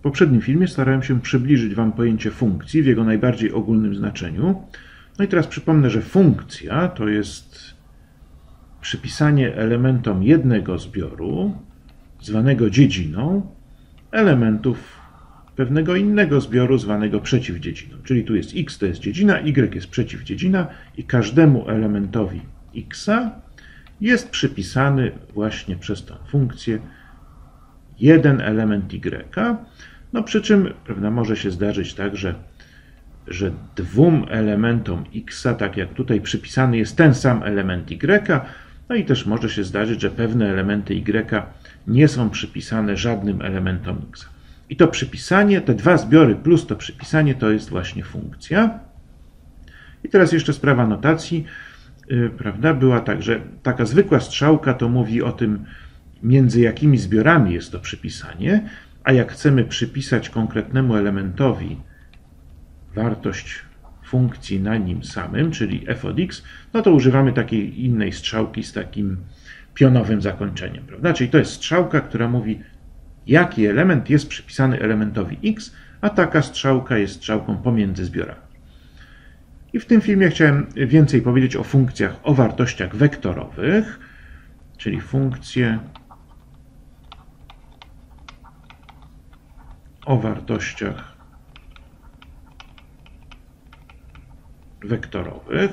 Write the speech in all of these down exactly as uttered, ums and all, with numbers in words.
poprzednim filmie starałem się przybliżyć Wam pojęcie funkcji w jego najbardziej ogólnym znaczeniu. No i teraz przypomnę, że funkcja to jest przypisanie elementom jednego zbioru, zwanego dziedziną, elementów pewnego innego zbioru, zwanego przeciwdziedziną. Czyli tu jest x, to jest dziedzina, y jest przeciwdziedzina i każdemu elementowi x jest przypisany właśnie przez tą funkcję jeden element y. No przy czym, prawda, może się zdarzyć tak, że, że dwóm elementom x, tak jak tutaj przypisany jest ten sam element y, no i też może się zdarzyć, że pewne elementy y nie są przypisane żadnym elementom x. I to przypisanie, te dwa zbiory plus to przypisanie to jest właśnie funkcja. I teraz jeszcze sprawa notacji, yy, prawda, była tak, że taka zwykła strzałka to mówi o tym, między jakimi zbiorami jest to przypisanie, a jak chcemy przypisać konkretnemu elementowi wartość funkcji na nim samym, czyli f od x, no to używamy takiej innej strzałki z takim pionowym zakończeniem, prawda? Czyli to jest strzałka, która mówi, jaki element jest przypisany elementowi x, a taka strzałka jest strzałką pomiędzy zbiorami. I w tym filmie chciałem więcej powiedzieć o funkcjach, o wartościach wektorowych, czyli funkcje o wartościach wektorowych.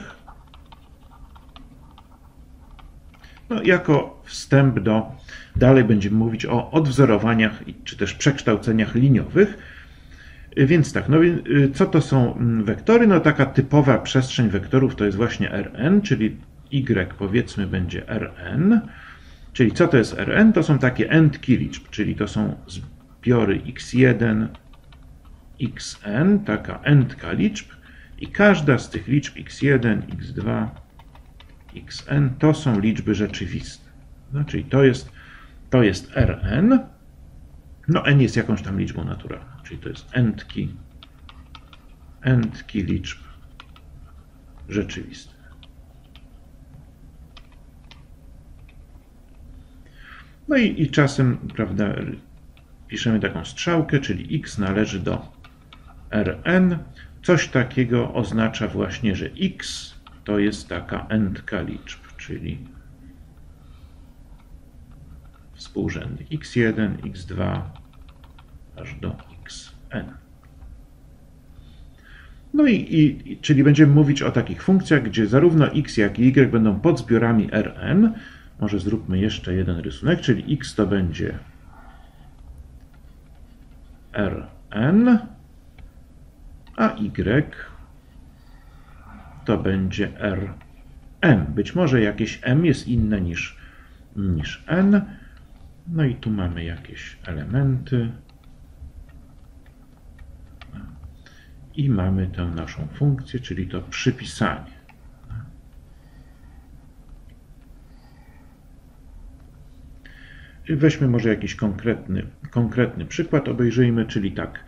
No, jako wstęp do, dalej będziemy mówić o odwzorowaniach czy też przekształceniach liniowych. Więc tak, no co to są wektory? No taka typowa przestrzeń wektorów to jest właśnie Rn, czyli y powiedzmy będzie Rn. Czyli co to jest Rn? To są takie n-tki liczb, czyli to są zbiory x jeden, xn, taka n-tka liczb i każda z tych liczb x jeden, x dwa, xn to są liczby rzeczywiste. No, czyli to jest, to jest Rn. No n jest jakąś tam liczbą naturalną, czyli to jest n-tki, n-tki liczb rzeczywistych. No i, i czasem, prawda, piszemy taką strzałkę, czyli x należy do Rn. Coś takiego oznacza właśnie, że x to jest taka n-tka liczb, czyli współrzędnych x jeden, x dwa, aż do xn. No i, i czyli będziemy mówić o takich funkcjach, gdzie zarówno x, jak i y będą podzbiorami Rn. Może zróbmy jeszcze jeden rysunek, czyli x to będzie Rn, a y to będzie Rm. Być może jakieś m jest inne niż, niż n. No i tu mamy jakieś elementy. I mamy tę naszą funkcję, czyli to przypisanie. Weźmy może jakiś konkretny, konkretny przykład, obejrzyjmy, czyli tak.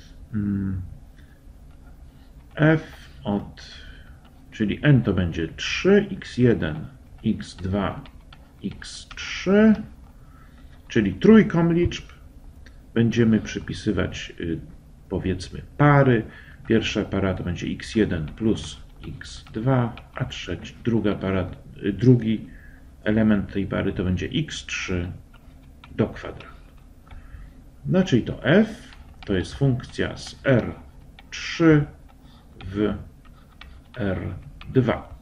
F od, czyli n to będzie trzy, x jeden, x dwa, x trzy, czyli trójkom liczb będziemy przypisywać, powiedzmy, pary. Pierwsza para to będzie x jeden plus x dwa, a trzecia, druga para, drugi element tej pary to będzie x trzy do kwadratu. No, czyli to f to jest funkcja z R trzy w R dwa.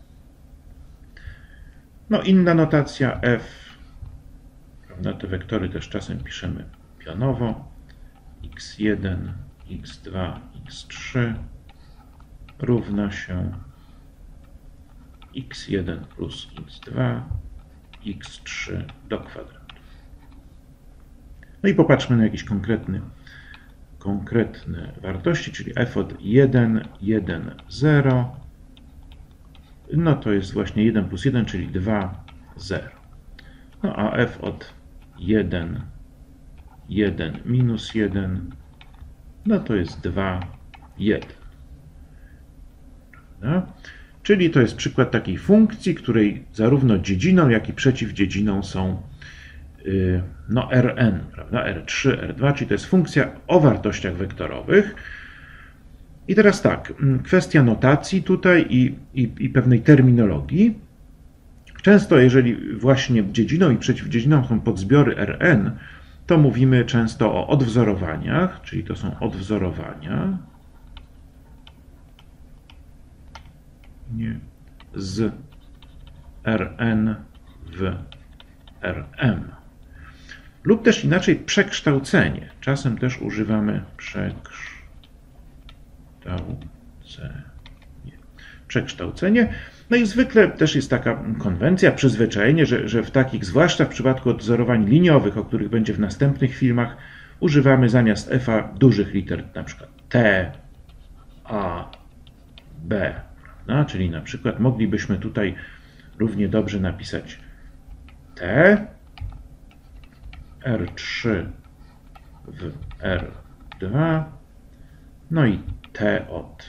No, inna notacja f, prawda, te wektory też czasem piszemy pionowo. x jeden, x dwa, x trzy równa się x jeden plus x dwa, x trzy do kwadratu. No i popatrzmy na jakieś konkretny, konkretne wartości, czyli f od jeden, jeden, zero. No to jest właśnie jeden plus jeden, czyli dwa, zero. No a f od jeden, jeden minus jeden, no to jest dwa, jeden. No. Czyli to jest przykład takiej funkcji, której zarówno dziedziną, jak i przeciwdziedziną są no, Rn, prawda? R trzy, R dwa, czyli to jest funkcja o wartościach wektorowych. I teraz tak, kwestia notacji tutaj i, i, i pewnej terminologii. Często, jeżeli właśnie dziedziną i przeciwdziedziną są podzbiory Rn, to mówimy często o odwzorowaniach, czyli to są odwzorowania nie, z Rn w Rm. Lub też inaczej przekształcenie. Czasem też używamy przekształcenia. Przekształcenie. No i zwykle też jest taka konwencja, przyzwyczajenie, że, że w takich, zwłaszcza w przypadku odwzorowań liniowych, o których będzie w następnych filmach, używamy zamiast f-a dużych liter, na przykład T, A, B. Prawda? Czyli na przykład moglibyśmy tutaj równie dobrze napisać T, R trzy w R dwa, no i T od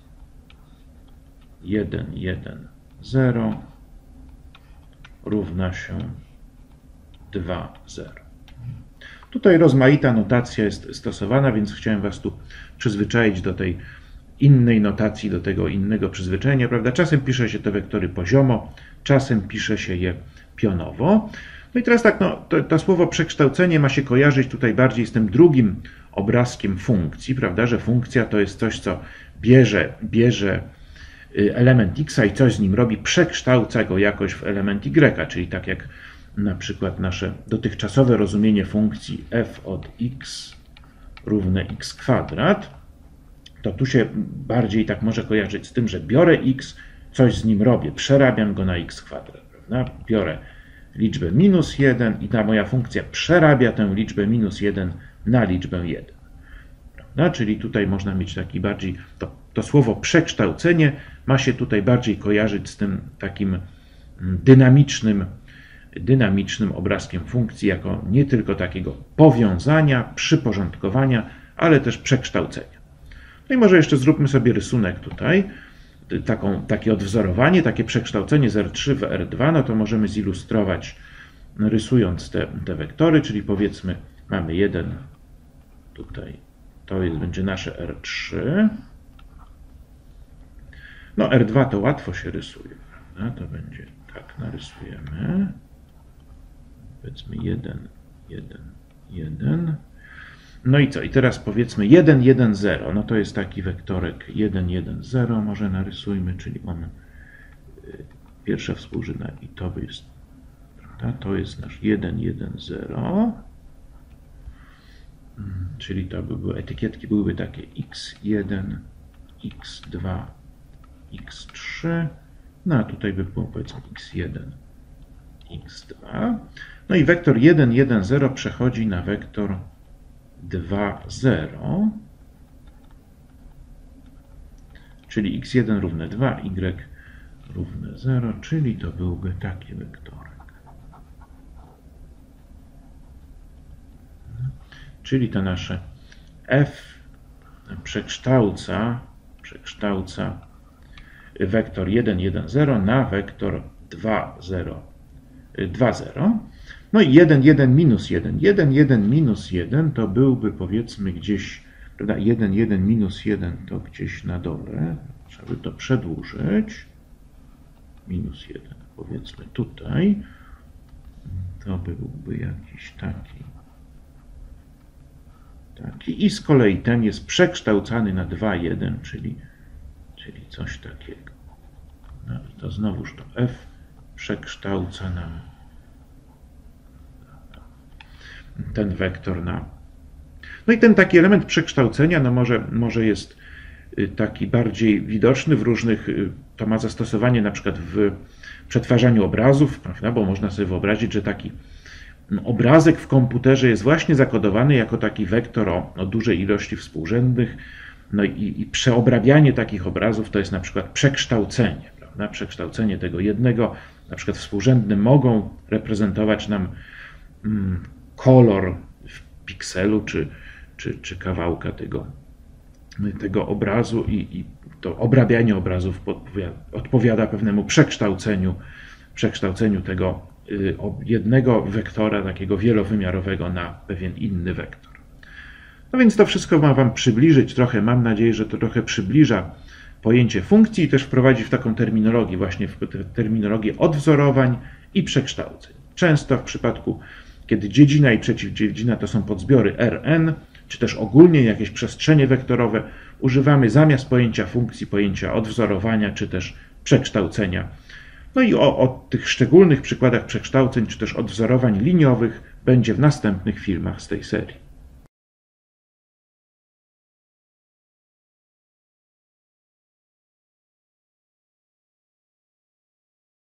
jeden, jeden, zero równa się dwa, zero. Tutaj rozmaita notacja jest stosowana, więc chciałem Was tu przyzwyczaić do tej innej notacji, do tego innego przyzwyczajenia, prawda? Czasem pisze się te wektory poziomo, czasem pisze się je pionowo. No i teraz tak, no, to, to słowo przekształcenie ma się kojarzyć tutaj bardziej z tym drugim obrazkiem funkcji, prawda, że funkcja to jest coś, co bierze, bierze element x i coś z nim robi, przekształca go jakoś w element y, czyli tak jak na przykład nasze dotychczasowe rozumienie funkcji f od x równe x kwadrat, to tu się bardziej tak może kojarzyć z tym, że biorę x, coś z nim robię, przerabiam go na x kwadrat, prawda? Biorę liczbę minus jeden i ta moja funkcja przerabia tę liczbę minus jeden na liczbę jeden. Prawda? Czyli tutaj można mieć taki bardziej, to, to słowo przekształcenie ma się tutaj bardziej kojarzyć z tym takim dynamicznym, dynamicznym obrazkiem funkcji, jako nie tylko takiego powiązania, przyporządkowania, ale też przekształcenia. No i może jeszcze zróbmy sobie rysunek tutaj, taką, takie odwzorowanie, takie przekształcenie z R trzy w R dwa, no to możemy zilustrować rysując te, te wektory, czyli powiedzmy mamy jeden tutaj, to jest, będzie nasze R trzy, no R dwa to łatwo się rysuje, prawda? To będzie tak, narysujemy, powiedzmy jeden, jeden, jeden. No i co? I teraz powiedzmy jeden, jeden, zero. No to jest taki wektorek jeden, jeden, zero. Może narysujmy, czyli on pierwsza współrzędna i to jest, prawda? To jest nasz jeden, jeden, zero. Czyli to by były, etykietki byłyby takie x jeden, x dwa, x trzy. No a tutaj by było powiedzmy x jeden, x dwa. No i wektor jeden, jeden, zero przechodzi na wektor dwa, zero, czyli x jeden równe dwa, y równe zero, czyli to byłby taki wektorek. Czyli to nasze f przekształca, przekształca wektor jeden, jeden, zero na wektor dwa, zero, dwa, zero. No i jeden, jeden, minus jeden. jeden, jeden, minus jeden to byłby powiedzmy gdzieś, prawda, jeden, jeden, minus jeden to gdzieś na dole. Trzeba by to przedłużyć. Minus jeden, powiedzmy tutaj. To byłby jakiś taki. taki. I z kolei ten jest przekształcany na dwa, jeden, czyli, czyli coś takiego. No i to znowuż to f przekształca nam ten wektor na... No i ten taki element przekształcenia, no może, może jest taki bardziej widoczny w różnych, to ma zastosowanie na przykład w przetwarzaniu obrazów, prawda? Bo można sobie wyobrazić, że taki obrazek w komputerze jest właśnie zakodowany jako taki wektor o, o dużej ilości współrzędnych, no i, i przeobrabianie takich obrazów to jest na przykład przekształcenie, prawda? Przekształcenie tego jednego, na przykład współrzędne mogą reprezentować nam mm, kolor w pikselu, czy, czy, czy kawałka tego, tego obrazu i, i to obrabianie obrazów odpowiada, odpowiada pewnemu przekształceniu, przekształceniu tego jednego wektora, takiego wielowymiarowego, na pewien inny wektor. No więc to wszystko ma Wam przybliżyć trochę, mam nadzieję, że to trochę przybliża pojęcie funkcji i też wprowadzi w taką terminologię, właśnie w terminologię odwzorowań i przekształceń. Często w przypadku, kiedy dziedzina i przeciwdziedzina to są podzbiory Rn, czy też ogólnie jakieś przestrzenie wektorowe, używamy zamiast pojęcia funkcji pojęcia odwzorowania, czy też przekształcenia. No i o, o tych szczególnych przykładach przekształceń, czy też odwzorowań liniowych będzie w następnych filmach z tej serii.